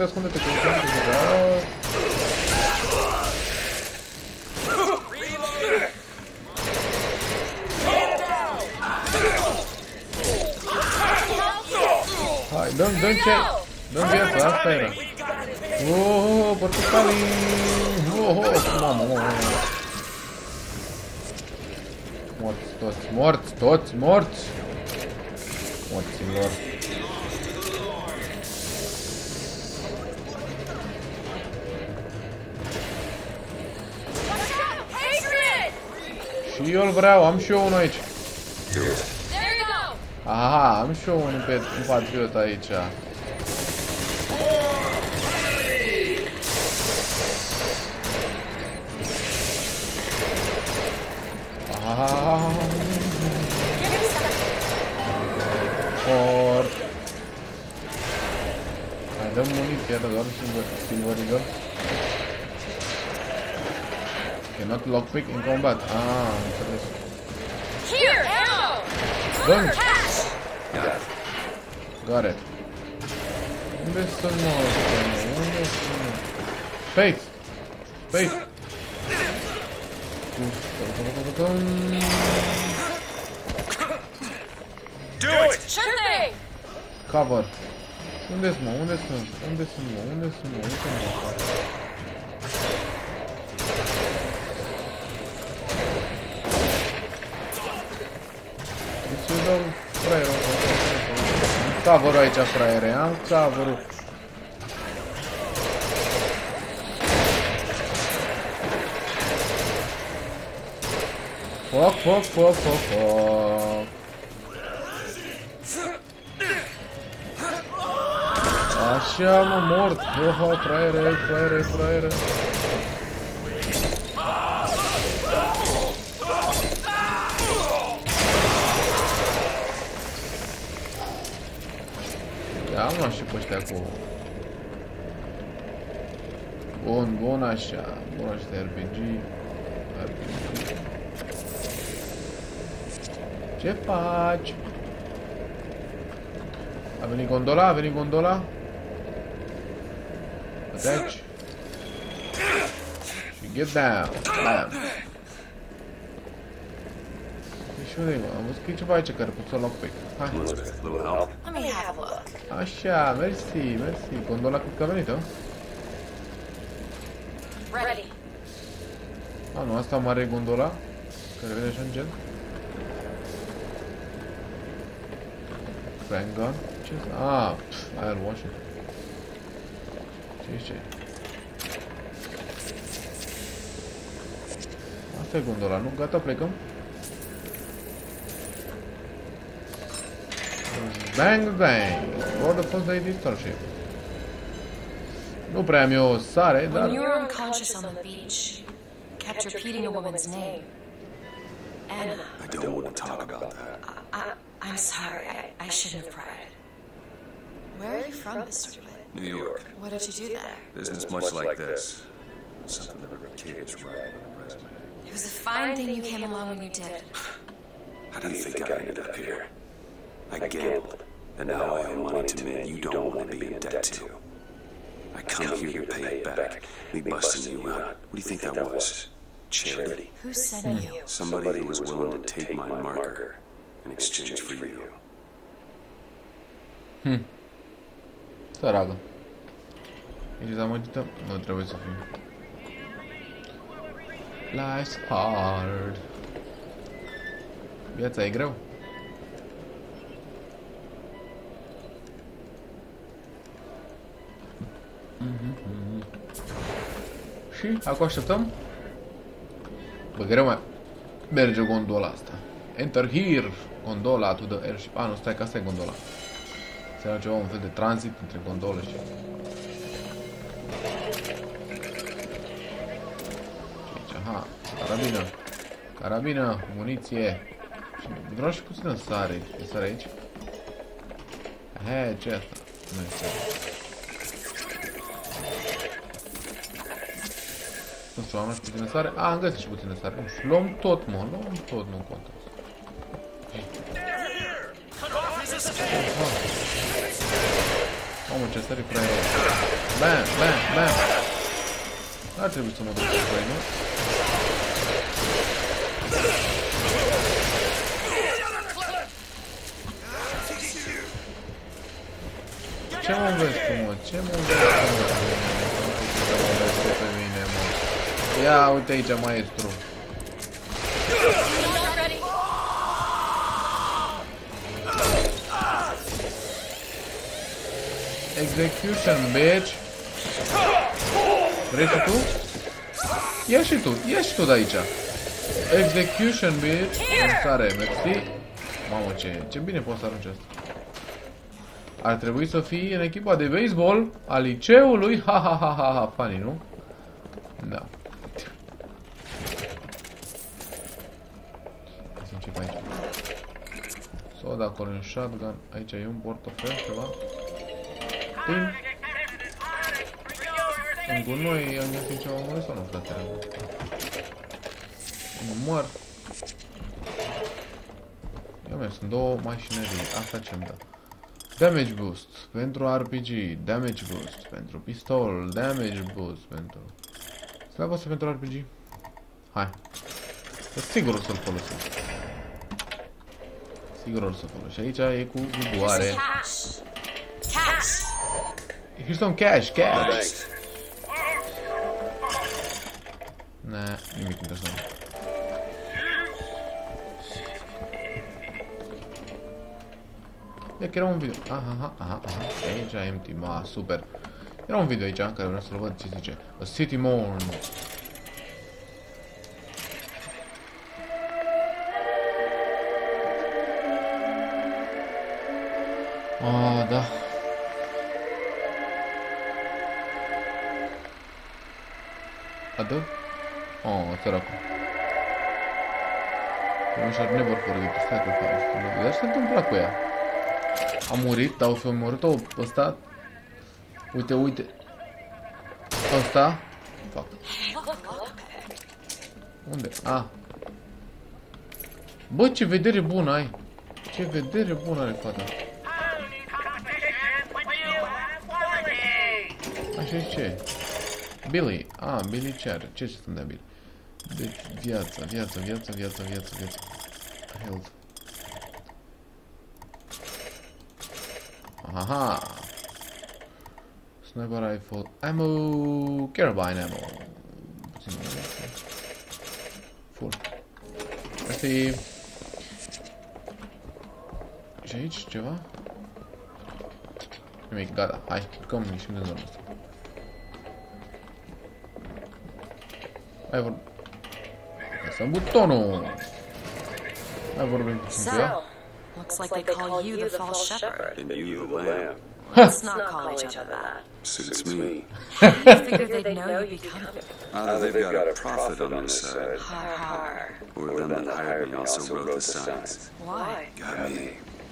ascunde-te, ascunde-te. Hai, dăm ce? Dăm viața, asta era. Oh, portocalii! Oh, mamă. Morți! Morților. Și eu îl vreau, am și eu unul aici. Aha, am și eu un patriot aici. Fort. Hai, dăm muniție, doar silver eagle. Cannot lockpick in combat. Ah, înțeles. Bun. Got it. Unde sunt Unde sunt? Space! Space! Do it! Sure thing! Cover! Unde sunt, Unde sunt? Să-i dau fraierul. Am cover-ul aici, fraiere, am cover-ul. Foc. Așa, mă, mort. Oho, fraiere. Ia, mă, și pe ăștia cu... Bun, așa. Bun, ăștia RPG. Ce faci? A venit gondola? Attach. Și get down. Bam. Și unde e, mă? Am văzut că e ceva aici care pot să lockpick. Hai. Așa, mersi. Gondola cred că a venit, o? A, nu, asta mare e gondola? Care vede așa în gen? Crank gun? Ce este? Ah, aia îl wash-it. Ce? Asta e gondola, nu? Gata, plecăm? Bang! Board the first lady starship. Nu prea am eu sare, dar... When you were unconscious on the beach, kept repeating a woman's name. Anna. I don't want to talk about that. I'm sorry. I shouldn't have pried. Where are you from, Mr. Witt? New York. What did you do there? Business much like this. Something that kids write on a resume. It was a fine thing you came along when you did. How do you think I ended up here? I gambled, and now I owe money to men you don't want to be in debt to. I come here to pay it back. Me busting you out. What do you think that was? Charity. Who sent you? Somebody who was willing to take my marker in exchange for you. Săragă. E dezamăgită? Nu trebuie să fim. Life's hard. Viața e greu. Și acum așteptăm. Bă, greu mai merge gondola asta. Enter here, gondola to the airship. Ah, nu, stai că asta e gondola. Se era ceva, un fel de tranzit între gondolă și... Și aici, aha, carabină, muniție. Și vreau și puțină sare. E sare aici? He, ce e asta? Nu e sare. Nu știu, am și puțină sare. A, am găsit și puțină sare. Luăm tot, mă, luăm tot, nu contează. Mamă, ce sări prea e. Bam, bam, bam. N-ar trebui să mă duc pe noi, nu? Ce mă înveți tu, mă? Ce mă înveți tu, mă? Ce mă înveți tu pe mine, mă? Ia, uite aici, maestru. Execution, bitch! Vrei și tu? Ia și tu, ia și tu de aici. Execution, bitch! Sare, mersi. Mamă, ce bine poți să arunci asta. Ar trebui să fii în echipa de baseball a liceului. Ha, ha, ha, ha, ha, funny, nu? Da. Hai să încep aici. Soda, acolo e un shotgun. Aici e un portofel, ceva. Tim. În gunoi am găsit ceva mult sau nu, frate? Mă moar. Ia mers, sunt două mașinării. Asta ce-mi dă. Damage boost pentru RPG, damage boost pentru pistol, damage boost pentru... Slavă să pentru RPG. Hai. Sigur o să-l folosim. Sigur o să folosim. Și aici e cu vigoare. Here's some cash, cash! Nah, nimic interesant. E că era un video. Aha. Aici empty, ma, super. Era un video aici în care vreau să-l văd ce zice. A City Morn. Ah, da. Adă? Oh, săracul. You shall never forget to sacrifice. Dar ce se întâmplă cu ea? A murit, dar o fi omorât-o ăsta. Uite, uite. Ăsta. Fuck. Unde? Ah. Bă, ce vedere bună ai. Ce vedere bună are fata. Așa e ce? Billy. Ah, Billy ce are? Ce sunt de Billy? Deci, viața. Health. Aha. Sniper rifle. Ammo. Carabine ammo. Puțin mai multe. Full. Asta e... Și aici ceva? Nimic, gata. Hai, cam ieșim din zona asta. Hai vorbim. Lăsăm butonul. Hai vorbim puțin cu ea. Looks like they call you the false shepherd. And you the lamb. Let's not call each other that. Suits me. You figured they'd know you become it. Either they've got a prophet on their side, Har. or them that hired me also wrote the signs. Why? Got me.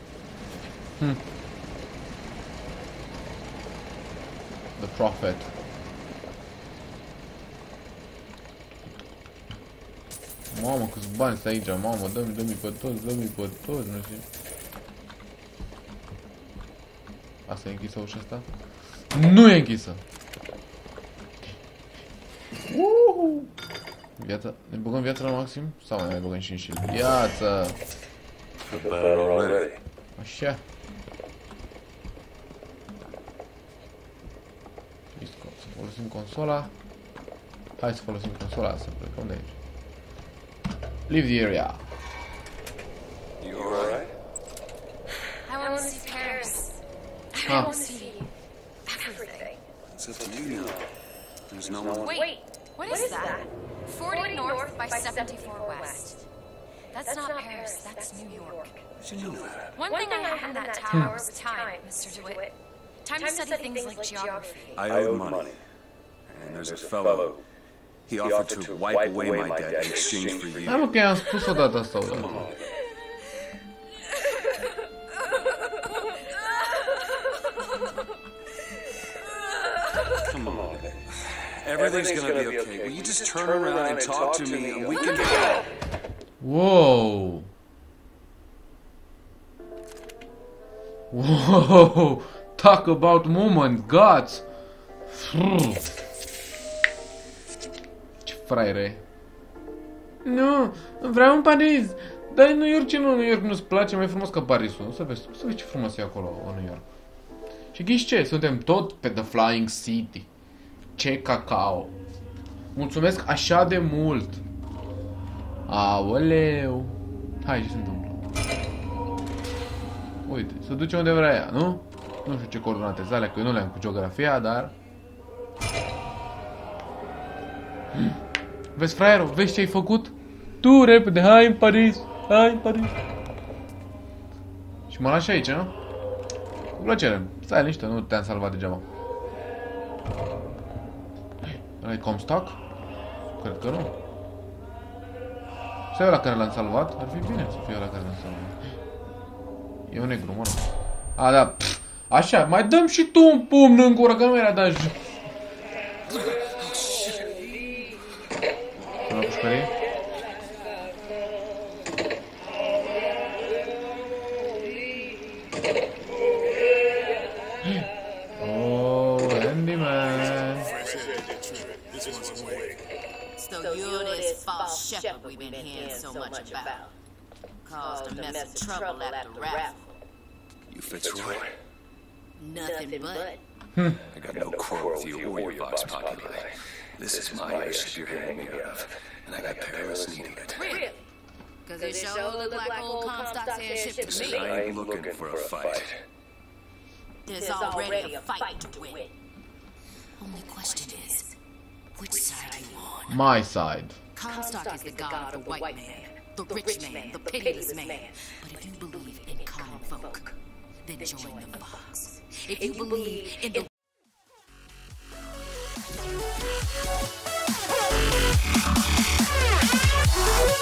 The prophet. Mamă, câți bani sunt aici, mamă, dă-mi pe toți, nu știu. Asta e închisă ușa asta? Nu e închisă! Viața, ne băgăm viața la maxim? Sau mai băgăm și în shield? Viață! Așa. Să folosim consola. Hai să folosim consola, să plecăm de aici. Leave the area. You alright? I want to see Paris. I want to see everything. It's up to you now. There's no one. Wait, what is that? 40 north by 74 west. That's not Paris, that's New York. You know that. One thing I had in that tower was time, Mr. DeWitt. Time to study things like geography. I owe money. And there's a fellow. He offered to wipe away my debt in exchange for you. Hai mă că i-am spus odată asta odată. Come on. Everything's gonna be okay. Will you just turn around and talk to me and we can help? Wow. Wow. Talk about moment, gods. Ce fraiere. Nu, vreau în Paris. Dar în New York, ce nu? New York nu-ți place? Mai frumos ca Parisul. Să vezi ce frumos e acolo în New York. Și ghiși ce? Suntem tot pe The Flying City. Ce cacao. Mulțumesc așa de mult. Aoleu. Hai, ce se întâmplă? Uite, se duce unde vrea ea, nu? Nu știu ce coordonate sunt alea, că eu nu le-am cu geografia, dar... Vezi, fraierul? Vezi ce ai făcut? Tu, repede, hai în Paris! Hai în Paris! Și mă lași aici, nu? Cu plăcere. Stai liniște, nu te-am salvat degeaba. Ăla-i Comstock? Cred că nu. Stai ăla care l-am salvat? Ar fi bine să fie ăla care l-am salvat. E un negru, mă, nu. A, da. Pff, așa, mai dăm și tu un pumn în gură, că nu mi-era dat. Să la pușcărie? Oh, Andy man. So you're this false shepherd we've been hearing so much about. Caused a mess of trouble at the raffle. You Fitzroy? Nothing but. I got no quarrel with you or your Vox Populi. This is my airship you're hearing me of, and I got Paris needing it. Really? Because it sure look like old Comstock's airship to Listen, me. I ain't looking for a fight. There's already a fight to win. Only question is, which side are you on? My side. Comstock is the god of the white man, the rich man, the pitiless man. But if you believe in common folk, then join the Vox. If you believe in the